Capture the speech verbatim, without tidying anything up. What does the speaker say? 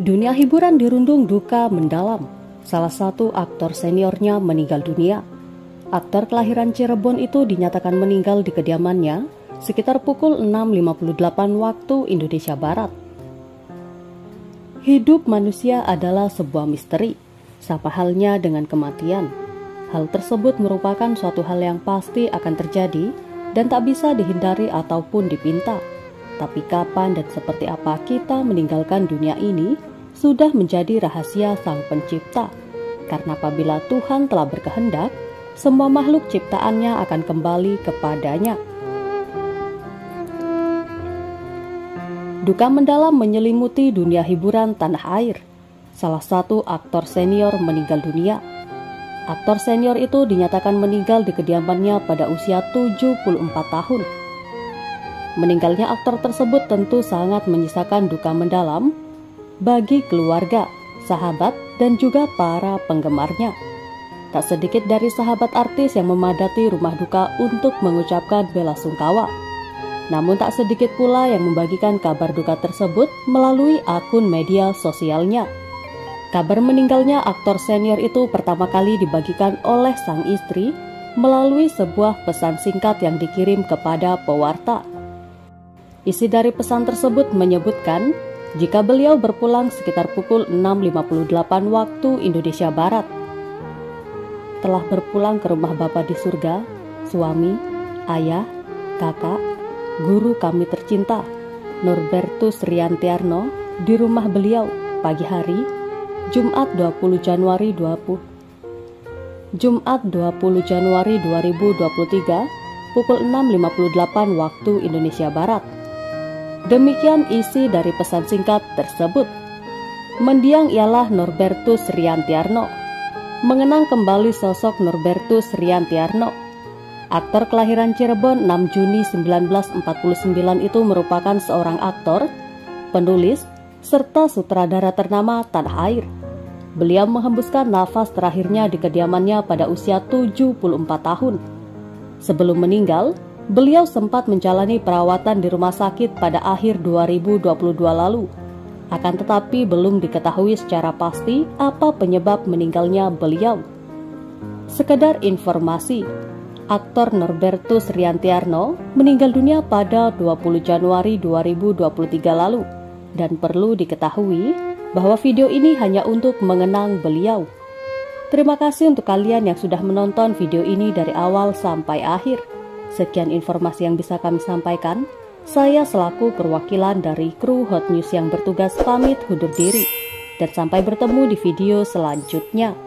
Dunia hiburan dirundung duka mendalam. Salah satu aktor seniornya meninggal dunia. Aktor kelahiran Cirebon itu dinyatakan meninggal di kediamannya sekitar pukul enam lima puluh delapan waktu Indonesia Barat. Hidup manusia adalah sebuah misteri, sama halnya dengan kematian. Hal tersebut merupakan suatu hal yang pasti akan terjadi dan tak bisa dihindari ataupun dipinta. Tapi kapan dan seperti apa kita meninggalkan dunia ini sudah menjadi rahasia Sang Pencipta. Karena apabila Tuhan telah berkehendak, semua makhluk ciptaannya akan kembali kepadanya. Duka mendalam menyelimuti dunia hiburan tanah air. Salah satu aktor senior meninggal dunia. Aktor senior itu dinyatakan meninggal di kediamannya pada usia tujuh puluh empat tahun. Meninggalnya aktor tersebut tentu sangat menyisakan duka mendalam bagi keluarga, sahabat, dan juga para penggemarnya. Tak sedikit dari sahabat artis yang memadati rumah duka untuk mengucapkan bela sungkawa. Namun tak sedikit pula yang membagikan kabar duka tersebut melalui akun media sosialnya. Kabar meninggalnya aktor senior itu pertama kali dibagikan oleh sang istri melalui sebuah pesan singkat yang dikirim kepada pewarta. Isi dari pesan tersebut menyebutkan jika beliau berpulang sekitar pukul enam lima puluh delapan waktu Indonesia Barat. Telah berpulang ke rumah Bapa di surga, suami, ayah, kakak, guru kami tercinta, Norbertus Riantiarno, di rumah beliau pagi hari, Jumat dua puluh Januari dua ribu dua puluh tiga, pukul enam lima puluh delapan waktu Indonesia Barat. Demikian isi dari pesan singkat tersebut. Mendiang ialah Norbertus Riantiarno. Mengenang kembali sosok Norbertus Riantiarno. Aktor kelahiran Cirebon enam Juni seribu sembilan ratus empat puluh sembilan itu merupakan seorang aktor, penulis, serta sutradara ternama tanah air. Beliau menghembuskan nafas terakhirnya di kediamannya pada usia tujuh puluh empat tahun. Sebelum meninggal, beliau sempat menjalani perawatan di rumah sakit pada akhir dua ribu dua puluh dua lalu. Akan tetapi belum diketahui secara pasti apa penyebab meninggalnya beliau. Sekedar informasi, aktor Norbertus Riantiarno meninggal dunia pada dua puluh Januari dua ribu dua puluh tiga lalu. Dan perlu diketahui bahwa video ini hanya untuk mengenang beliau. Terima kasih untuk kalian yang sudah menonton video ini dari awal sampai akhir. Sekian informasi yang bisa kami sampaikan. Saya selaku perwakilan dari kru Hot News yang bertugas pamit undur diri. Dan sampai bertemu di video selanjutnya.